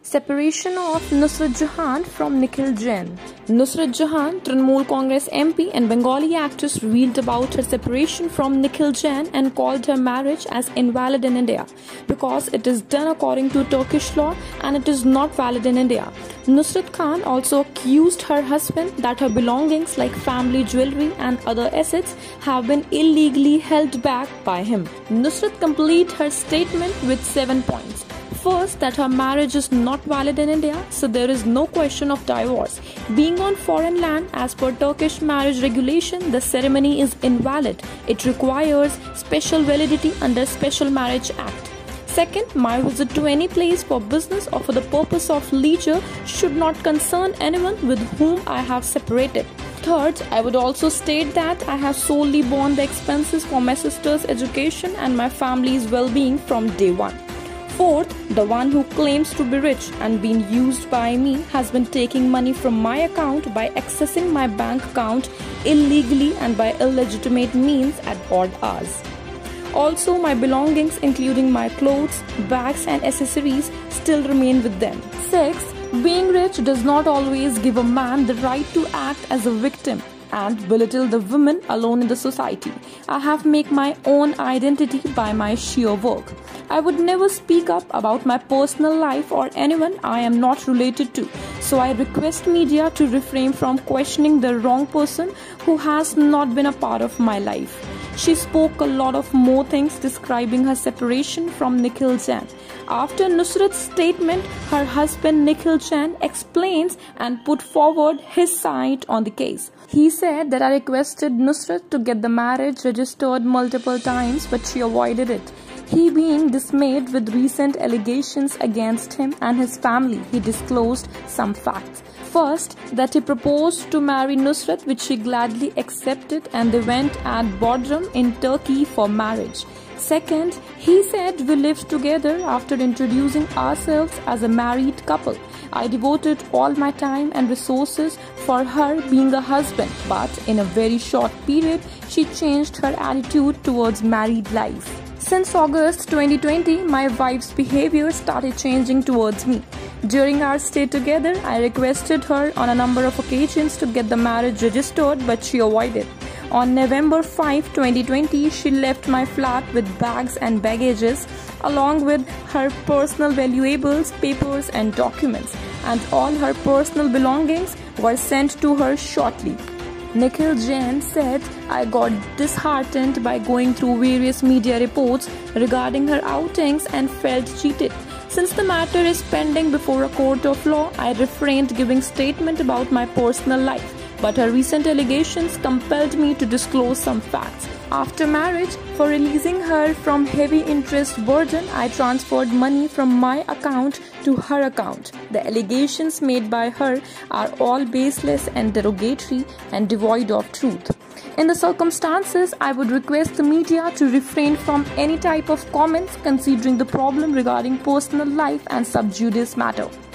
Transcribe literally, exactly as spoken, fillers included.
Separation of Nusrat Jahan from Nikhil Jain. Nusrat Jahan, Trinamool Congress M P and Bengali actress, revealed about her separation from Nikhil Jain and called her marriage as invalid in India because it is done according to Turkish law and it is not valid in India. Nusrat Khan also accused her husband that her belongings like family jewelry and other assets have been illegally held back by him. Nusrat completed her statement with seven points. First, that her marriage is not valid in India, so there is no question of divorce. Being on foreign land, as per Turkish marriage regulation, the ceremony is invalid. It requires special validity under Special Marriage Act. Second, my visit to any place for business or for the purpose of leisure should not concern anyone with whom I have separated. Third, I would also state that I have solely borne the expenses for my sister's education and my family's well-being from day one. Fourth, the one who claims to be rich and being used by me has been taking money from my account by accessing my bank account illegally and by illegitimate means at odd hours. Also, my belongings including my clothes, bags and accessories still remain with them. Sixth, being rich does not always give a man the right to act as a victim and belittle the women alone in the society. I have made my own identity by my sheer work. I would never speak up about my personal life or anyone I am not related to. So I request media to refrain from questioning the wrong person who has not been a part of my life. She spoke a lot of more things describing her separation from Nikhil Jain. After Nusrat's statement, her husband Nikhil Jain explains and put forward his side on the case. He said that I requested Nusrat to get the marriage registered multiple times, but she avoided it. He being dismayed with recent allegations against him and his family, he disclosed some facts. First, that he proposed to marry Nusrat, which she gladly accepted, and they went at Bodrum in Turkey for marriage. Second, he said we lived together after introducing ourselves as a married couple. I devoted all my time and resources for her being a husband, but in a very short period, she changed her attitude towards married life. Since August twenty twenty, my wife's behavior started changing towards me. During our stay together, I requested her on a number of occasions to get the marriage registered, but she avoided. On November fifth, twenty twenty, she left my flat with bags and baggages, along with her personal valuables, papers and documents, and all her personal belongings were sent to her shortly. Nikhil Jain said, I got disheartened by going through various media reports regarding her outings and felt cheated. Since the matter is pending before a court of law, I refrained giving statement about my personal life, but her recent allegations compelled me to disclose some facts. After marriage, for releasing her from heavy interest burden, I transferred money from my account to her account. The allegations made by her are all baseless and derogatory and devoid of truth. In the circumstances, I would request the media to refrain from any type of comments considering the problem regarding personal life and sub judice matter.